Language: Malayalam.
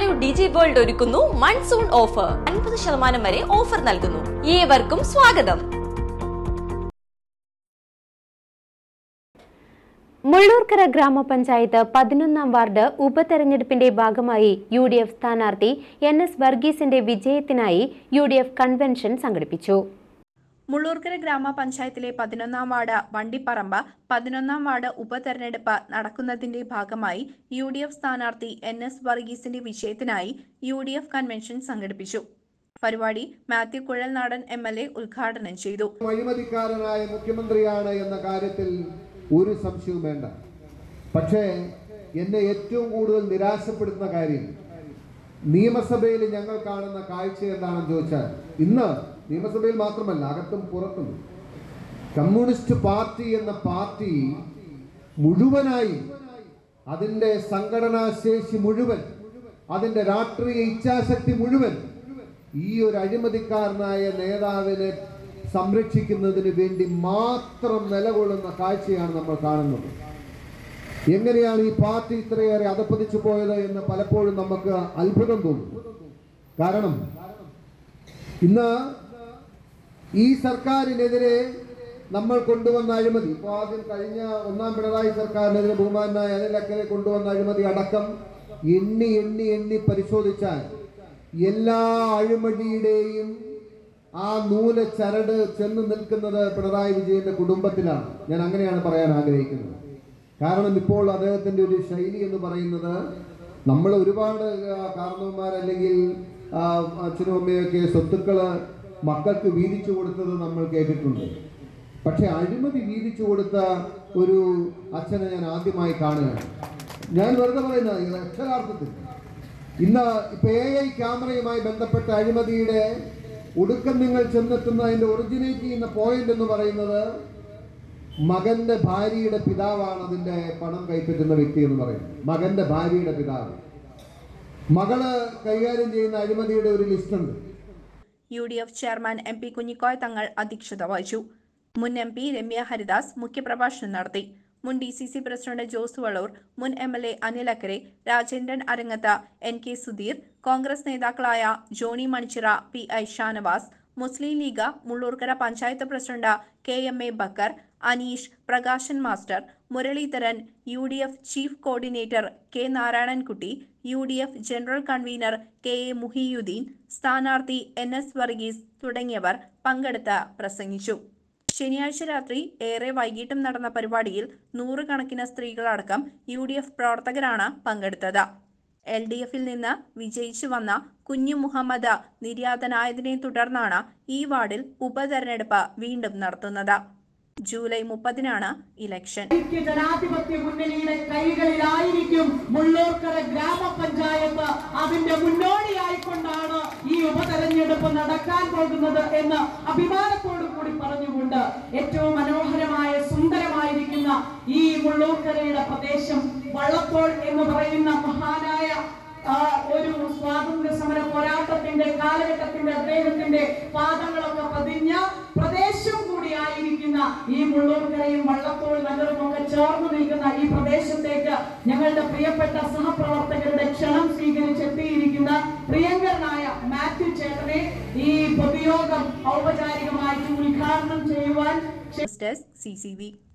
വാല്യൂ ഡിജി വേൾഡ് ഒരുക്കുന്നു മൺസൂൺ ഓഫർ. 50% വരെ ഓഫർ നൽകുന്നു. ഏവർക്കും സ്വാഗതം. മുള്ളൂർക്കര ഗ്രാമപഞ്ചായത്ത് 11ാം വാർഡ് ഉപതെരഞ്ഞെടുപ്പിന്റെ ഭാഗമായി UDF സ്ഥാനാർത്ഥി NS വർഗീസിന്റെ വിജയത്തിനായി UDF കൺവെൻഷൻ സംഘടിപ്പിച്ചു. മുള്ളൂർക്കര ഗ്രാമപഞ്ചായത്തിലെ 11ാം വാർഡ് വണ്ടിപ്പറമ്പ് 11ാം വാർഡ് ഉപതെരഞ്ഞെടുപ്പ് നടക്കുന്നതിന്റെ ഭാഗമായി UDF സ്ഥാനാർത്ഥി NS വർഗീസിന്റെ വിജയത്തിനായി UDF കൺവെൻഷൻ സംഘടിപ്പിച്ചു. പരിപാടി മാത്യു കുഴൽനാടൻ MLA ഉദ്ഘാടനം ചെയ്തു. അഴിമതിക്കാരനായ മുഖ്യമന്ത്രിയാണ് എന്ന കാര്യത്തിൽ ഒരു സംശയവും വേണ്ട. പക്ഷേ എന്നെ ഏറ്റവും കൂടുതൽ നിരാശപ്പെടുത്തുന്ന കാര്യം നിയമസഭയിൽ ഞങ്ങൾ കാണുന്ന കാഴ്ച എന്താണെന്ന് ചോദിച്ചാൽ, ഇന്ന് നിയമസഭയിൽ മാത്രമല്ല അകത്തും പുറത്തും കമ്മ്യൂണിസ്റ്റ് പാർട്ടി എന്ന പാർട്ടി മുഴുവനായി അതിൻ്റെ സംഘടനാ ശേഷി മുഴുവൻ, അതിൻ്റെ രാഷ്ട്രീയ ഇച്ഛാശക്തി മുഴുവൻ ഈ ഒരു അഴിമതിക്കാരനായ നേതാവിനെ സംരക്ഷിക്കുന്നതിന് വേണ്ടി മാത്രം നിലകൊള്ളുന്ന കാഴ്ചയാണ് നമ്മൾ കാണുന്നത്. എങ്ങനെയാണ് ഈ പാർട്ടി ഇത്രയേറെ അധപ്പതിച്ചു പോയത് എന്ന് പലപ്പോഴും നമുക്ക് അത്ഭുതം തോന്നുന്നു. കാരണം ഇന്ന് ഈ സർക്കാരിനെതിരെ നമ്മൾ കൊണ്ടുവന്ന അഴിമതി, ഇപ്പോൾ ആദ്യം കഴിഞ്ഞ 1ാം പിണറായി സർക്കാരിനെതിരെ ബഹുമാനായ അനിൽ അക്കരെ കൊണ്ടുവന്ന അഴിമതി അടക്കം എണ്ണി എണ്ണി എണ്ണി പരിശോധിച്ചാൽ എല്ലാ അഴിമതിയുടെയും ആ നൂല ചരട് ചെന്ന് നിൽക്കുന്നത് പിണറായി വിജയന്റെ കുടുംബത്തിലാണ്. ഞാൻ അങ്ങനെയാണ് പറയാൻ ആഗ്രഹിക്കുന്നത്. കാരണം ഇപ്പോൾ അദ്ദേഹത്തിന്റെ ഒരു ശൈലി എന്ന് പറയുന്നത്, നമ്മൾ ഒരുപാട് കാരണവന്മാരല്ലെങ്കിൽ അച്ഛനും അമ്മയൊക്കെ സ്വത്തുക്കള് മക്കൾക്ക് വീതിച്ചു കൊടുത്തത് നമ്മൾ കേട്ടിട്ടുണ്ട്. പക്ഷെ അഴിമതി വീതിച്ചു കൊടുത്ത ഒരു അച്ഛനെ ഞാൻ ആദ്യമായി കാണുകയാണ്. ഞാൻ വെറുതെ പറയുന്നത് അക്ഷരാർത്ഥത്തിൽ ഇന്ന് ഇപ്പൊ AI ക്യാമറയുമായി ബന്ധപ്പെട്ട അഴിമതിയുടെ ഒടുക്കം നിങ്ങൾ ചെന്നെത്തുന്ന അതിന്റെ ഒറിജിനേറ്റ് ചെയ്യുന്ന പോയിന്റ് എന്ന് പറയുന്നത് മകന്റെ ഭാര്യയുടെ പിതാവാണ് അതിന്റെ പണം കൈപ്പറ്റുന്ന വ്യക്തി എന്ന് പറയുന്നത്. മകന്റെ ഭാര്യയുടെ പിതാവ്, മകള് കൈകാര്യം ചെയ്യുന്ന അഴിമതിയുടെ ഒരു ലിസ്റ്റ് ഉണ്ട്. UDF ചെയർമാൻ MP കുഞ്ഞിക്കോയ തങ്ങൾ അധ്യക്ഷത വഹിച്ചു. മുൻ MP രമ്യ ഹരിദാസ് മുഖ്യപ്രഭാഷണം നടത്തി. മുൻ DCC പ്രസിഡന്റ് ജോസ് വള്ളൂർ, മുൻ MLA അനിൽ അക്കരെ, രാജേന്ദ്രൻ അരങ്ങത്ത്, NK സുധീർ, കോൺഗ്രസ് നേതാക്കളായ Johny Manichira, PI Shanavas, Muslim league Mullurkara panchayat president KMA Backer, Aneesh, Prakashan master, Muraleedharan, UDF chief coordinator K Narayanankutty, UDF general convener KA Muhiyuddin, സ്ഥാനാർത്ഥി NS വർഗീസ് തുടങ്ങിയവർ പങ്കെടുത്ത് പ്രസംഗിച്ചു. ശനിയാഴ്ച രാത്രി ഏറെ വൈകിട്ടും നടന്ന പരിപാടിയിൽ 100 കണക്കിന് സ്ത്രീകളടക്കം UDF പ്രവർത്തകരാണ് പങ്കെടുത്തത്. LDF-ൽ നിന്ന് വിജയിച്ചു വന്ന കുഞ്ഞു മുഹമ്മദ് നിര്യാതനായതിനെ തുടർന്നാണ് ഈ വാർഡിൽ ഉപതെരഞ്ഞെടുപ്പ് വീണ്ടും നടത്തുന്നത്. ജൂലൈ 30-നാണ് ഇലക്ഷൻ. ജനാധിപത്യ മുന്നണിയുടെ കൈകളിലായിരിക്കും മുള്ളൂർക്കര ഗ്രാമപഞ്ചായത്ത്. അതിന്റെ മുന്നോടിയായിക്കൊണ്ടാണ് ഈ ഉപതെരഞ്ഞെടുപ്പ് നടക്കാൻ പോകുന്നത് എന്ന് അഭിമാനത്തോടു കൂടി പറഞ്ഞുകൊണ്ട് ഏറ്റവും മനോഹരമായ സുന്ദരമായിരിക്കുന്ന ഈ മുള്ളൂർക്കരയുടെ പ്രദേശം വള്ളത്തോൾ എന്ന് പറയുന്ന മഹാനായ ഒരു സ്വാതന്ത്ര്യ സമര പോരാട്ടത്തിന്റെ കാലഘട്ടത്തിന്റെ അദ്ദേഹത്തിന്റെ പാദങ്ങളൊക്കെ പതിഞ്ഞ പ്രദേശം കൂടിയായിരിക്കുന്ന ഈ മുള്ളൂർക്കരയും വള്ളത്തോൾ നഗരവും ഒക്കെ ചേർന്ന് നിൽക്കുന്ന ഈ പ്രദേശത്തേക്ക് ഞങ്ങളുടെ പ്രിയപ്പെട്ട സഹപ്രവർത്തകരുടെ ക്ഷണം സ്വീകരിച്ചെത്തിയിരിക്കുന്ന പ്രിയങ്കരനായ മാത്യു ചേട്ടനെ ഈ പൊതുയോഗം ഔപചാരികമായി ഉദ്ഘാടനം ചെയ്യുവാൻ CCV